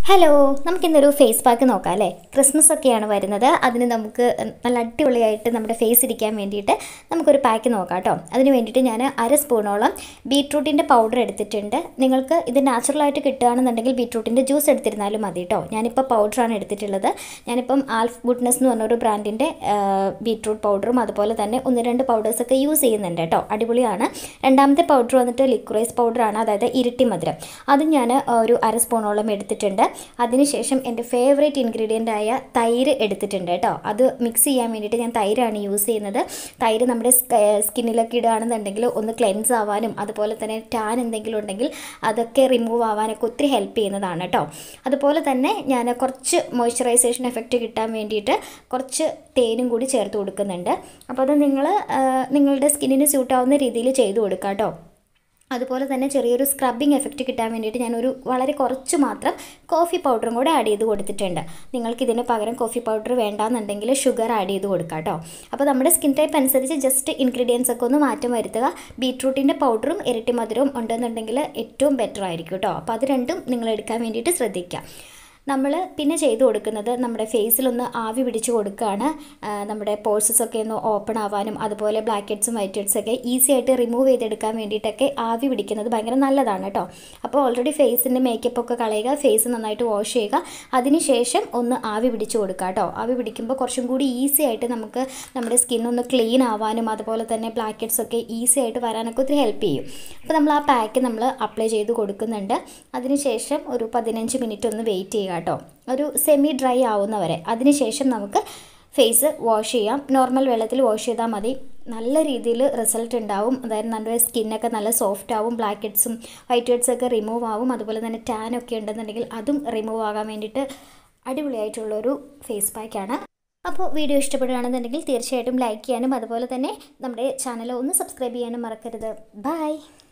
Hello, നമുക്കിന്നൊരു face pack നോക്കാം അല്ലേ. ക്രിസ്മസ് ഒക്കെയാണ് വരുന്നത്. അതിന് നമുക്ക് നല്ല അടിപൊളിയായിട്ട് നമ്മുടെ ഫേസ് ഇരിക്കാൻ വേണ്ടിയിട്ട് നമുക്കൊരു പാക്ക് നോക്കാം കേട്ടോ. അതിന് വേണ്ടിയിട്ട് ഞാൻ അര സ്പൂണോളം ബീട്രൂട്ടിൻ്റെ പൗഡർ എടുത്തിട്ടുണ്ട്. നിങ്ങൾക്ക് ഇത് നാച്ചുറലായിട്ട് കിട്ടുകയാണെന്നുണ്ടെങ്കിൽ ബീട്രൂട്ടിൻ്റെ ജ്യൂസ് എടുത്തിരുന്നാലും മതി കേട്ടോ. ഞാനിപ്പോൾ പൗഡറാണ് എടുത്തിട്ടുള്ളത്. ഞാനിപ്പം ആൽഫ് ഗുഡ്നസ് എന്ന് പറഞ്ഞൊരു ബ്രാൻഡിൻ്റെ ബീട്രൂട്ട് പൗഡറും അതുപോലെ തന്നെ ഒന്ന് രണ്ട് പൗഡേഴ്സൊക്കെ യൂസ് ചെയ്യുന്നുണ്ട് കേട്ടോ. അടിപൊളിയാണ്. രണ്ടാമത്തെ പൗഡർ വന്നിട്ട് ലിക്വറൈസ് പൗഡറാണ്, അതായത് ഇരട്ടി മധുരം. അതും ഞാൻ ഒരു അര സ്പൂണോളം എടുത്തിട്ടുണ്ട്. അതിനുശേഷം എൻ്റെ ഫേവറേറ്റ് ഇൻഗ്രീഡിയൻ്റ് ആയ തൈര് എടുത്തിട്ടുണ്ട് കേട്ടോ. അത് മിക്സ് ചെയ്യാൻ വേണ്ടിയിട്ട് ഞാൻ തൈരാണ് യൂസ് ചെയ്യുന്നത്. തൈര് നമ്മുടെ സ്കിന്നിലൊക്കെ ഇടുകയാണെന്നുണ്ടെങ്കിൽ ഒന്ന് ക്ലെൻസ് ആവാനും അതുപോലെ തന്നെ ടാൻ എന്തെങ്കിലും ഉണ്ടെങ്കിൽ അതൊക്കെ റിമൂവ് ആവാനൊക്കെ ഒത്തിരി ഹെൽപ്പ് ചെയ്യുന്നതാണ് കേട്ടോ. അതുപോലെ തന്നെ ഞാൻ കുറച്ച് മോയ്സ്ചറൈസേഷൻ എഫക്റ്റ് കിട്ടാൻ വേണ്ടിയിട്ട് കുറച്ച് തേനും കൂടി ചേർത്ത് കൊടുക്കുന്നുണ്ട്. അപ്പോൾ അത് നിങ്ങളുടെ സ്കിന്നിന് സ്യൂട്ടാവുന്ന രീതിയിൽ ചെയ്ത് കൊടുക്കാം കേട്ടോ. അതുപോലെ തന്നെ ചെറിയൊരു സ്ക്രബിങ് എഫക്റ്റ് കിട്ടാൻ വേണ്ടിയിട്ട് ഞാനൊരു വളരെ കുറച്ച് മാത്രം കോഫി പൗഡറും കൂടെ ആഡ് ചെയ്ത് കൊടുത്തിട്ടുണ്ട്. നിങ്ങൾക്ക് ഇതിന് പകരം കോഫി പൗഡർ വേണ്ടാന്നുണ്ടെങ്കിൽ ഷുഗർ ആഡ് ചെയ്ത് കൊടുക്കാം കേട്ടോ. അപ്പോൾ നമ്മുടെ സ്കിൻ ടൈപ്പ് അനുസരിച്ച് ജസ്റ്റ് ഇൻഗ്രീഡിയൻസ് ഒക്കെ ഒന്ന് മാറ്റം വരുത്തുക. ബീട്രൂട്ടിൻ്റെ പൗഡറും ഇരട്ടി മധുരവും ഉണ്ടെന്നുണ്ടെങ്കിൽ ഏറ്റവും ബെറ്റർ ആയിരിക്കും കേട്ടോ. അപ്പോൾ അത് രണ്ടും നിങ്ങൾ എടുക്കാൻ വേണ്ടിയിട്ട് ശ്രദ്ധിക്കുക. നമ്മൾ പിന്നെ ചെയ്ത് കൊടുക്കുന്നത് നമ്മുടെ ഫേസിലൊന്ന് ആവി പിടിച്ച് കൊടുക്കുകയാണ്. നമ്മുടെ പോഴ്സസൊക്കെ ഒന്ന് ഓപ്പൺ ആവാനും അതുപോലെ ബ്ലാക്ക് ഹെഡ്സും വൈറ്റ് ഹെഡ്സൊക്കെ ഈസി ആയിട്ട് റിമൂവ് ചെയ്തെടുക്കാൻ വേണ്ടിയിട്ടൊക്കെ ആവി പിടിക്കുന്നത് ഭയങ്കര നല്ലതാണ് കേട്ടോ. അപ്പോൾ ഓൾറെഡി ഫേസിൻ്റെ മേക്കപ്പൊക്കെ കളയുക, ഫേസ് നന്നായിട്ട് വാഷ് ചെയ്യുക. അതിനുശേഷം ഒന്ന് ആവി പിടിച്ച് കൊടുക്കുക കേട്ടോ. ആവി പിടിക്കുമ്പോൾ കുറച്ചും കൂടി ഈസി ആയിട്ട് നമുക്ക് നമ്മുടെ സ്കിന്നൊന്ന് ക്ലീൻ ആവാനും അതുപോലെ തന്നെ ബ്ലാക്ക് ഹെഡ്സൊക്കെ ഈസി ആയിട്ട് വരാനൊക്കെ ഒത്തിരി ഹെൽപ്പ് ചെയ്യും. അപ്പോൾ നമ്മൾ ആ പാക്ക് നമ്മൾ അപ്ലൈ ചെയ്ത് കൊടുക്കുന്നുണ്ട്. അതിനുശേഷം ഒരു 15 മിനിറ്റ് ഒന്ന് വെയിറ്റ് ചെയ്യുക കേട്ടോ, ഒരു സെമി ഡ്രൈ ആവുന്നവരെ. അതിനുശേഷം നമുക്ക് ഫേസ് വാഷ് ചെയ്യാം. നോർമൽ വെള്ളത്തിൽ വാഷ് ചെയ്താൽ മതി. നല്ല രീതിയിൽ റിസൾട്ട് ഉണ്ടാവും. അതായത് നമ്മുടെ സ്കിന്നൊക്കെ നല്ല സോഫ്റ്റ് ആവും, ബ്ലാക്ക് ഹെഡ്സും വൈറ്റ് ഹെഡ്സൊക്കെ റിമൂവ് ആവും. അതുപോലെ തന്നെ ടാനൊക്കെ ഉണ്ടെന്നുണ്ടെങ്കിൽ അതും റിമൂവ് ആകാൻ വേണ്ടിയിട്ട് അടിപൊളിയായിട്ടുള്ളൊരു ഫേസ് പാക്കാണ്. അപ്പോൾ വീഡിയോ ഇഷ്ടപ്പെടുകയാണെന്നുണ്ടെങ്കിൽ തീർച്ചയായിട്ടും ലൈക്ക് ചെയ്യാനും അതുപോലെ തന്നെ നമ്മുടെ ചാനൽ ഒന്ന് സബ്സ്ക്രൈബ് ചെയ്യാനും മറക്കരുത്. ബൈ.